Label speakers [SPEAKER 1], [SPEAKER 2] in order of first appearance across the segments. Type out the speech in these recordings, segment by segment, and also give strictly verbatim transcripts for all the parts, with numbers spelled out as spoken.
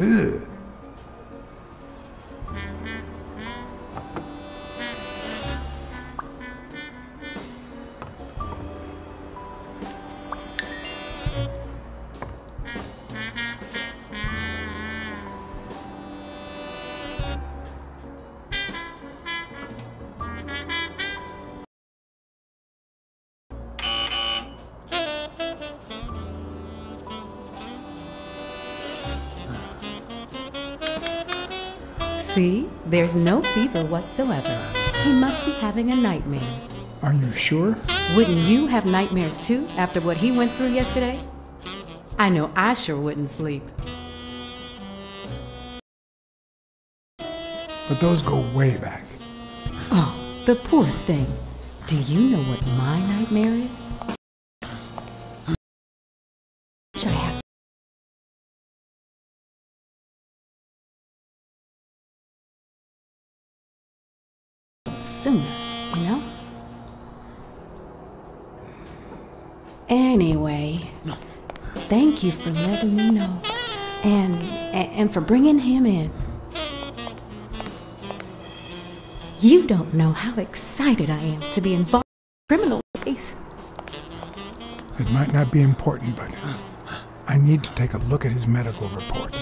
[SPEAKER 1] Ugh.
[SPEAKER 2] See? There's no fever whatsoever. He must be having a nightmare.
[SPEAKER 1] Are you sure?
[SPEAKER 2] Wouldn't you have nightmares too, after what he went through yesterday? I know I sure wouldn't sleep.
[SPEAKER 1] But those go way back.
[SPEAKER 2] Oh, the poor thing. Do you know what my nightmare is? I have sooner, you know? Anyway, thank you for letting me know, and, and and for bringing him in. You don't know how excited I am to be involved in a criminal case.
[SPEAKER 1] It might not be important, but I need to take a look at his medical report.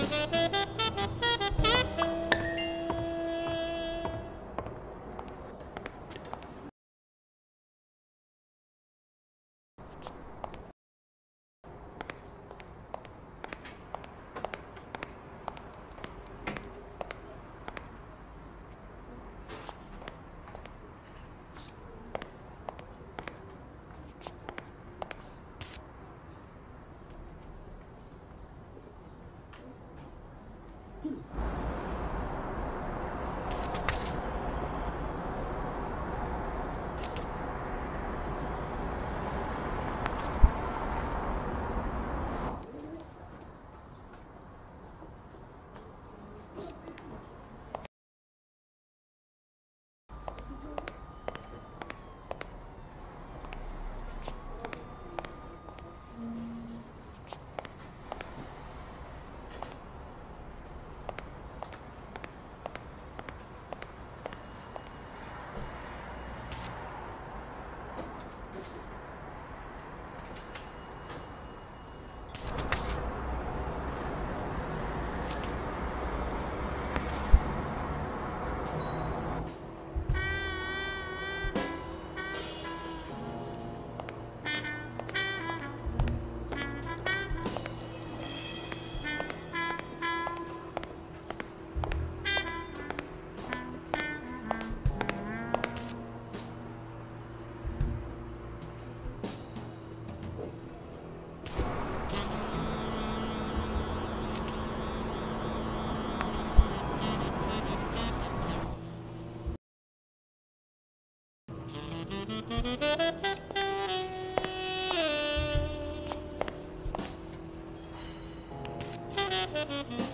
[SPEAKER 3] Thank you.